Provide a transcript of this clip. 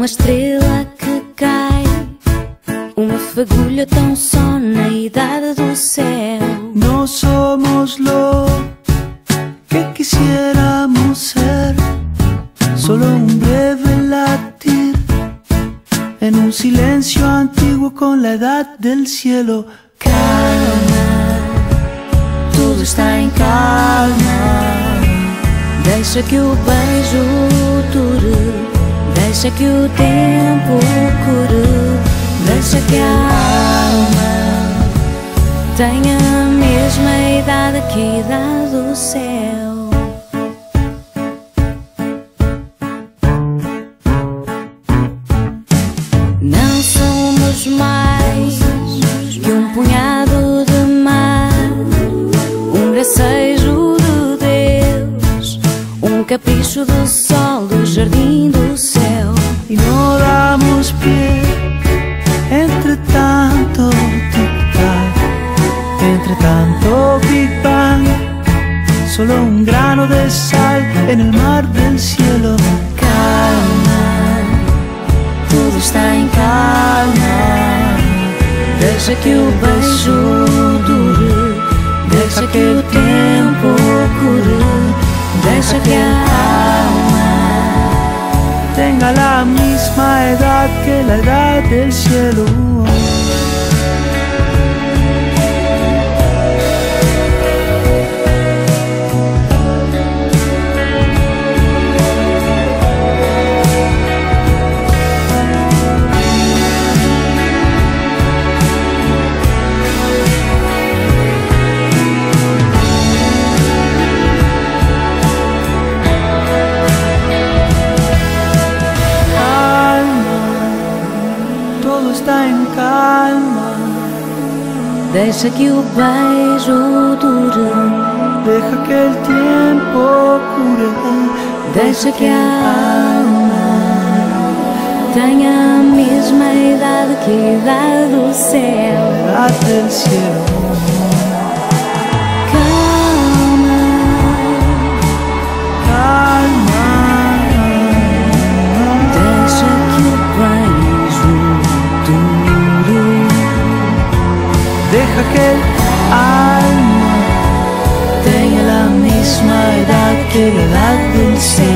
uma estrela que cai, uma fagulha tão só na idade do céu. No somos lo que quisiéramos ser, solo un breve latir en un silencio antiguo con la edad del cielo. Calma, tudo está em calma. Deixa que o beijo dure, deixa que o tempo cure, deixa que a alma tenha a mesma idade que a idade do céu. Não somos mais que um punhado de mar, um gracejo de Deus, um capricho do sol, do jardim do céu. Y no damos pie entre tanto tic-tac, entre tanto Big Bang, solo un grano de sal en el mar del cielo. Calma, tudo está em calma. Deixa que o beijo dure, deixa que o tempo cure, deixa que a alma Tenga la misma edad que la edad del cielo. Todo está en calma. Deixa que o beijo dure, Deja que el tiempo cure. deixa que a alma tenha a mesma idade que a idade do céu. La edad del cielo. Calma, Calma. deixa que o beijo dure, Deja que el alma tenha a mesma idade que a idade do céu.